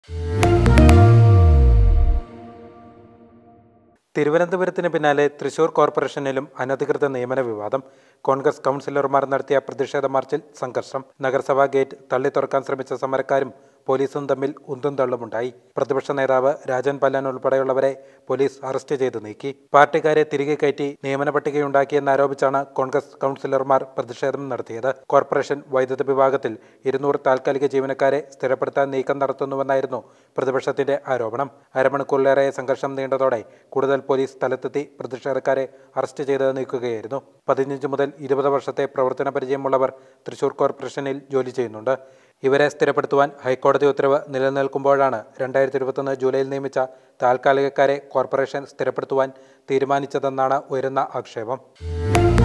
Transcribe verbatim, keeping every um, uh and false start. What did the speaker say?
തിരുവനന്തപുരത്തിന് പിന്നാലെ തൃശൂർ കോർപ്പറേഷനിലും അനധികൃത നിയമന വിവാദം. കോൺഗ്രസ് കൗൺസിലർമാർ നടത്തിയ പ്രതിഷേധ മാർച്ചിൽ സംഘർഷം. നഗരസഭാ ഗേറ്റ് തള്ളി തുറക്കാൻ ശ്രമിച്ച സമരക്കാരും പോലീസും തമ്മിൽ ഉന്തും തള്ളുമുണ്ടായി. പ്രതിപക്ഷ നേതാവ് രാജൻ പല്ലൻ ഉൾപ്പെടെയുള്ളവരെ പോലീസ് അറസ്റ്റ് ചെയ്ത് നീക്കി. പാർട്ടിക്കാരെ തിരികെ കയറ്റി നിയമന പട്ടികയുണ്ടാക്കിയെന്നാരോപിച്ചാണ് കോൺഗ്രസ് കൗൺസിലർമാർ പ്രതിഷേധം നടത്തിയത്. കോർപ്പറേഷൻ വൈദ്യുത വിഭാഗത്തിൽ ഇരുന്നൂറ് താൽക്കാലിക ജീവനക്കാരെ സ്ഥിരപ്പെടുത്താൻ നീക്കം നടത്തുന്നുവെന്നായിരുന്നു പ്രതിപക്ഷത്തിന്റെ ആരോപണം. അരമണിക്കൂറിലേറെ സംഘർഷം നീണ്ടതോടെ കൂടുതൽ പോലീസ് സ്ഥലത്തെത്തി പ്രതിഷേധക്കാരെ അറസ്റ്റ് ചെയ്ത് നീക്കുകയായിരുന്നു. പതിനഞ്ച് മുതൽ ഇരുപത് വർഷത്തെ പ്രവർത്തന പരിചയമുള്ളവർ തൃശൂർ കോർപ്പറേഷനിൽ ജോലി ചെയ്യുന്നുണ്ട്. ഇവരെ സ്ഥിരപ്പെടുത്തുവാൻ ഹൈക്കോടതി ഉത്തരവ് നിലനിൽക്കുമ്പോഴാണ് രണ്ടായിരത്തി ഇരുപത്തൊന്ന് ജൂലൈയിൽ നിയമിച്ച താൽക്കാലികക്കാരെ കോർപ്പറേഷൻ സ്ഥിരപ്പെടുത്തുവാൻ തീരുമാനിച്ചതെന്നാണ് ഉയരുന്ന ആക്ഷേപം.